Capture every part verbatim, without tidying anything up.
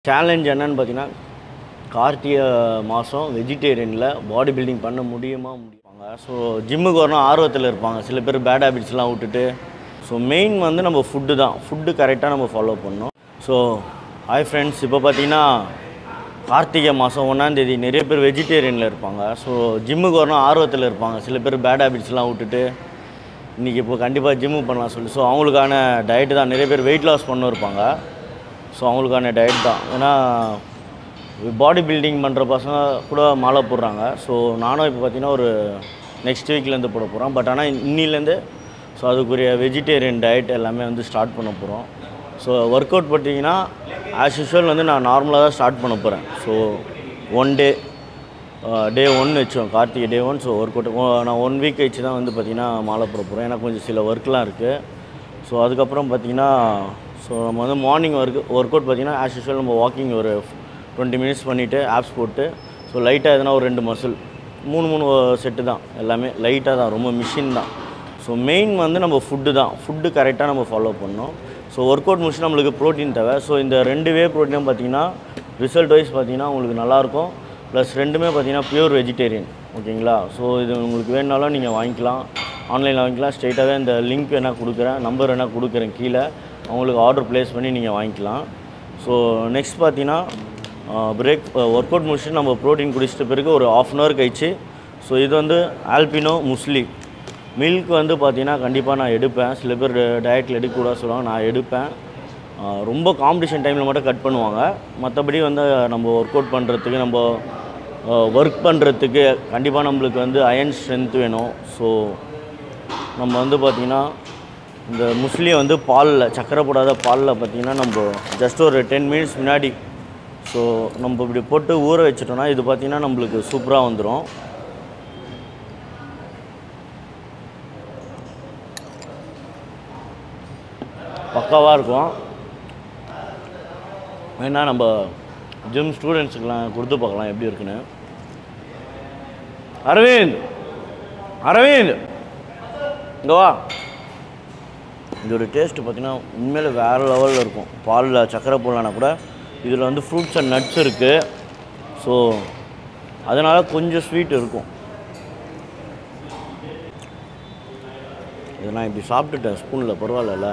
Challenge என்னன்னு பார்த்தீங்கன்னா, கார்த்திகை மாதம் வெஜிடேரியனில் பாடி பில்டிங் பண்ண முடியுமா முடியுமாங்க. ஸோ ஜிம்முக்கு வரணும் ஆர்வத்தில் இருப்பாங்க. சில பேர் பேட் ஹேபிட்ஸ்லாம் விட்டுட்டு, ஸோ மெயின் வந்து நம்ம ஃபுட்டு தான். ஃபுட்டு கரெக்டாக நம்ம ஃபாலோ பண்ணணும். ஸோ ஹாய் ஃப்ரெண்ட்ஸ், இப்போ பார்த்தீங்கன்னா கார்த்திகை மாதம் ஒன்றாந்தேதி நிறைய பேர் வெஜிடேரியனில் இருப்பாங்க. ஸோ ஜிம்முக்கு வரணும் ஆர்வத்தில் இருப்பாங்க. சில பேர் பேட் ஹேபிட்ஸ்லாம் விட்டுட்டு இன்றைக்கி இப்போ கண்டிப்பாக ஜிம்மு பண்ணலாம் சொல்லி, ஸோ அவங்களுக்கான டயட்டு தான். நிறைய பேர் வெயிட் லாஸ் பண்ண இருப்பாங்க. ஸோ அவங்களுக்கான டயட் தான். ஏன்னா பாடி பில்டிங் பண்ணுற பசங்க கூட மாலை போடுறாங்க. ஸோ நானும் இப்போ பார்த்திங்கன்னா ஒரு நெக்ஸ்ட் வீக்லேருந்து போட போகிறோம். பட் ஆனால் இன்னிலேருந்து ஸோ அதுக்குரிய வெஜிடேரியன் டயட் எல்லாமே வந்து ஸ்டார்ட் பண்ண போகிறோம். ஸோ ஒர்க் அவுட் பார்த்திங்கன்னா ஆஸ் யூஷுவல் வந்து நான் நார்மலாக தான் ஸ்டார்ட் பண்ண போகிறேன். So one day day one வச்சோம், Karthigai day one. So work out நான் ஒன் வீக் கழிச்சு தான் வந்து பார்த்திங்கன்னா மாலை போட போகிறேன். ஏன்னா கொஞ்சம் சில ஒர்க்லாம் இருக்குது. ஸோ அதுக்கப்புறம் பார்த்திங்கன்னா ஸோ நம்ம வந்து மார்னிங் ஒர்க் ஒர்க் அவுட் பார்த்திங்கன்னா ஆஸ் யூஷுவல் நம்ம வாக்கிங் ஒரு டுவெண்ட்டி மினிட்ஸ் பண்ணிவிட்டு ஆப்ஸ் போட்டு, ஸோ லைட்டாக எதுனா ஒரு ரெண்டு மசில் மூணு மூணு செட்டு தான், எல்லாமே லைட்டாக தான், ரொம்ப மிஷின் தான். ஸோ மெயின் வந்து நம்ம ஃபுட்டு தான். ஃபுட்டு கரெக்டாக நம்ம ஃபாலோ பண்ணணும். ஸோ ஒர்க் அவுட் முடிச்சு நம்மளுக்கு ப்ரோட்டீன் தேவை. ஸோ இந்த ரெண்டு வே ப்ரோட்டீனும் பார்த்திங்கன்னா ரிசல்ட் வைஸ் பார்த்திங்கன்னா உங்களுக்கு நல்லாயிருக்கும். ப்ளஸ் ரெண்டுமே பார்த்திங்கன்னா ப்யூர் வெஜிடேரியன், ஓகேங்களா. ஸோ இது உங்களுக்கு வேணுனாலும் நீங்கள் வாங்கிக்கலாம், ஆன்லைனில் வாங்கிக்கலாம். ஸ்ட்ரெயிட்டாகவே இந்த லிங்க் வேணால் கொடுக்குறேன், நம்பர் வேணால் கொடுக்குறேன் கீழே, அவங்களுக்கு ஆர்டர் ப்ளேஸ் பண்ணி நீங்கள் வாங்கிக்கலாம். ஸோ நெக்ஸ்ட் பார்த்தீங்கன்னா பிரேக் ஒர்க் அவுட் முடிச்சுட்டு நம்ம ப்ரோட்டீன் குடிச்சிட்ட பிறகு ஒரு ஆஃப் அன் ஹவர் கழிச்சு, ஸோ இது வந்து ஆல்பினோ முஸ்லி மில்க் வந்து பார்த்திங்கன்னா கண்டிப்பாக நான் எடுப்பேன். சில பேர் டயட்டில் எடுக்கக்கூடாது சொல்லுவாங்க, நான் எடுப்பேன். ரொம்ப காம்படிஷன் டைமில் மட்டும் கட் பண்ணுவாங்க. மற்றபடி வந்து நம்ம ஒர்க் அவுட் பண்ணுறதுக்கு, நம்ம ஒர்க் பண்ணுறதுக்கு கண்டிப்பாக நம்மளுக்கு வந்து அயன் ஸ்ட்ரென்த் வேணும். ஸோ நம்ம வந்து பார்த்திங்கன்னா இந்த முஸ்லியை வந்து பாலில், சக்கரை போடாத பாலில் பார்த்திங்கன்னா நம்ம ஜஸ்ட் ஒரு டென் மினிட்ஸ் முன்னாடி ஸோ நம்ம இப்படி போட்டு ஊற வச்சிட்டோன்னா இது பார்த்திங்கன்னா நம்மளுக்கு சூப்பராக வந்துடும். பக்காவாக இருக்கும். ஏன்னா நம்ம ஜிம் ஸ்டூடெண்ட்ஸுக்கெலாம் கொடுத்து பார்க்கலாம் எப்படி இருக்குன்னு. அரவிந்த் அரவிந்த் இங்கே வா. இதோட டேஸ்ட்டு பார்த்திங்கன்னா உண்மையிலே வேறு லெவலில் இருக்கும். பாலில் சக்கரை போடலான்னா கூட இதில் வந்து ஃப்ரூட்ஸ் அண்ட் நட்ஸ் இருக்குது. ஸோ அதனால் கொஞ்சம் ஸ்வீட் இருக்கும். இதை நான் இப்படி சாப்பிட்டுட்டேன் ஸ்பூனில், பரவாயில்ல.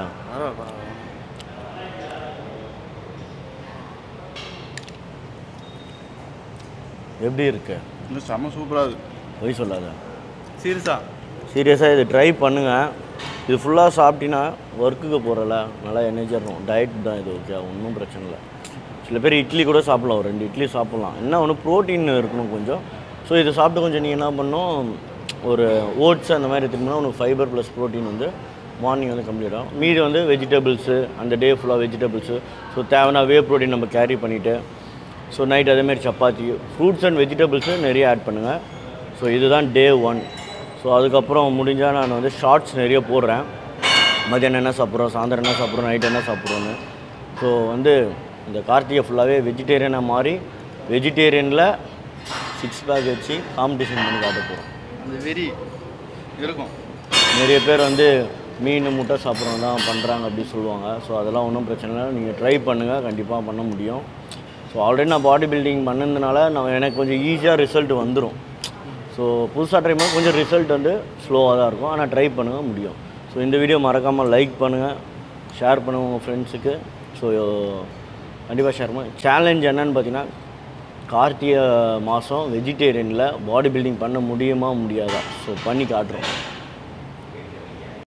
எப்படி இருக்கு? இன்னும் செம்ம சூப்பராக இருக்குது. போய் சொல்லாத, சீரியஸாக சீரியஸாக இது ட்ரை பண்ணுங்கள். இது ஃபுல்லாக சாப்பிட்டீங்கன்னா ஒர்க்குக்கு போகிறல நல்லா எனர்ஜியாக இருக்கும். டயட் தான் இது, ஓகே, ஒன்றும் பிரச்சனை இல்லை. சில பேர் இட்லி கூட சாப்பிட்லாம், ஒரு ரெண்டு இட்லி சாப்பிட்லாம். என்ன ஒன்று ப்ரோட்டீன் இருக்கணும் கொஞ்சம். ஸோ இதை சாப்பிட்டு கொஞ்சம் நீங்கள் என்ன பண்ணணும், ஒரு ஓட்ஸ் அந்த மாதிரி எடுத்துக்கிட்டோம்னா உனக்கு ஃபைபர் ப்ளஸ் ப்ரோட்டீன் வந்து மார்னிங் வந்து கம்ப்ளீட் ஆகும். மீதி வந்து வெஜிடபிள்ஸு, அந்த டே ஃபுல்லாக வெஜிடபிள்ஸு. ஸோ தேவைன்னா வே ப்ரோட்டீன் நம்ம கேரி பண்ணிவிட்டு, ஸோ நைட் அதேமாதிரி சப்பாத்தி, ஃப்ரூட்ஸ் அண்ட் வெஜிடபிள்ஸு நிறைய ஆட் பண்ணுங்கள். ஸோ இதுதான் டே ஒன். ஸோ அதுக்கப்புறம் முடிஞ்சால் நான் வந்து ஷார்ட்ஸ் நிறைய போடுறேன். மதியானம் என்ன சாப்பிட்றோம், சாயந்தரம் என்ன சாப்பிட்றோம், நைட் என்ன சாப்பிட்றோன்னு. ஸோ வந்து இந்த கார்த்திகை ஃபுல்லாகவே வெஜிடேரியனாக மாறி வெஜிடேரியனில் சிக்ஸ் பேக் வச்சு காம்படிஷன் பண்ணி காட்ட போகிறோம். அந்த வெறி இருக்கும். நிறைய பேர் வந்து மீன் முட்டை சாப்பிட்றவங்க தான் பண்ணுறாங்க அப்படி சொல்லுவாங்க. ஸோ அதெல்லாம் ஒன்றும் பிரச்சனை இல்லை, நீங்கள் ட்ரை பண்ணுங்கள், கண்டிப்பாக பண்ண முடியும். ஸோ ஆல்ரெடி நான் பாடி பில்டிங் பண்ணதுனால நான் எனக்கு கொஞ்சம் ஈஸியாக ரிசல்ட் வந்துடும். ஸோ புதுசாக ட்ரை பண்ணால் கொஞ்சம் ரிசல்ட் வந்து ஸ்லோவாக தான் இருக்கும், ஆனால் ட்ரை பண்ணுங்கள், முடியும். ஸோ இந்த வீடியோ மறக்காமல் லைக் பண்ணுங்கள், ஷேர் பண்ணுங்கள் உங்கள் ஃப்ரெண்ட்ஸுக்கு. ஸோ கண்டிப்பாக ஷேர் பண்ணுங்கள். சேலஞ்ச் என்னன்னு பார்த்தீங்கன்னா, கார்த்திகை மாதம் வெஜிடேரியனில் பாடி பில்டிங் பண்ண முடியுமா முடியாதா, ஸோ பண்ணி காட்டுறோம்.